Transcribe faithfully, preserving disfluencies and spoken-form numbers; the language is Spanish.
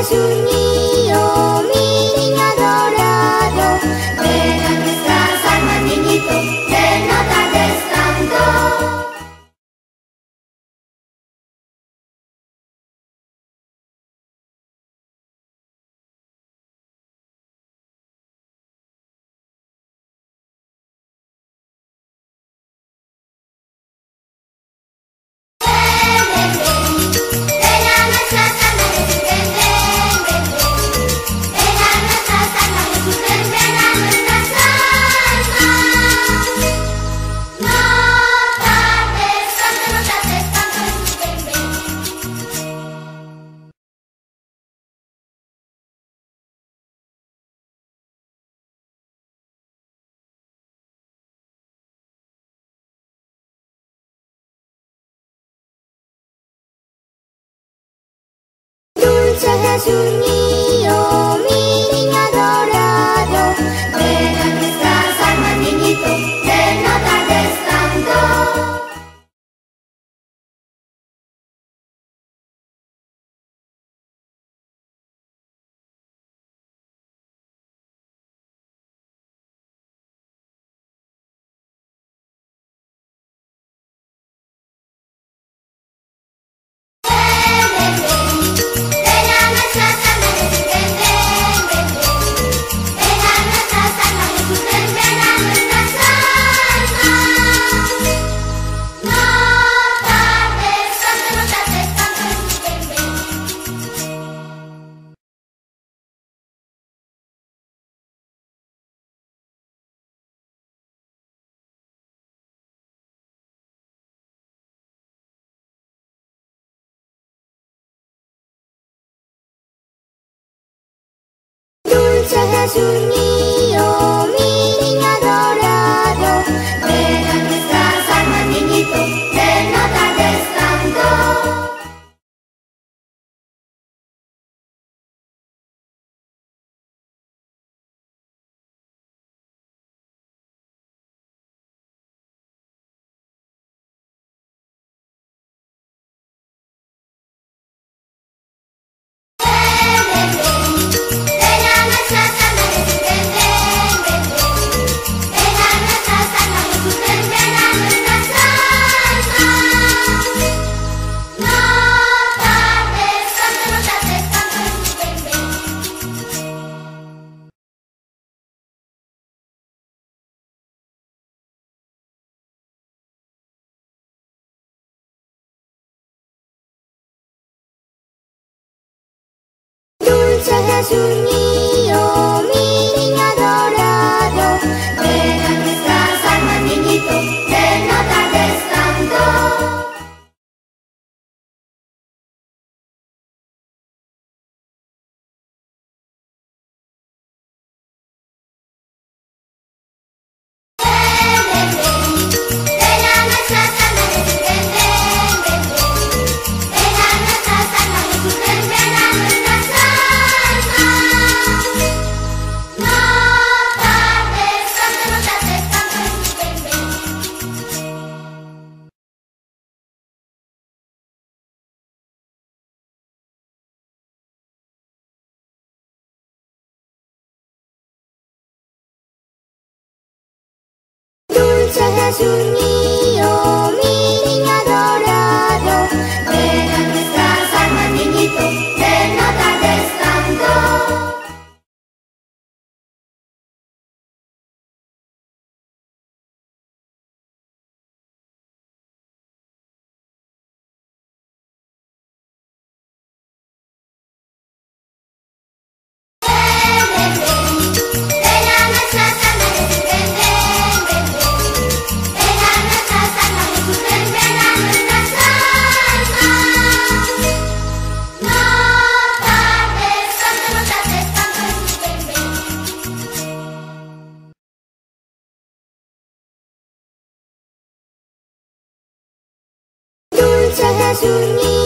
es un niño, mi niño adorado. Ven a nuestras almas, niñito, que no tardes tanto. Dulce es un niño, mi niño adorado. Ven a nuestras almas, niñito, que no tardes tanto. Dulce es un niño, mi niño adorado. Ven a nuestras almas, niñito, que no tardes tanto. Dulce es un niño, mi niño adorado. Ven a nuestras almas, niñito, que no tardes tanto. Dulce es un niño, mi niño adorado. Ven a nuestras almas, niñito, que no tardes tanto. Dulce es un niño.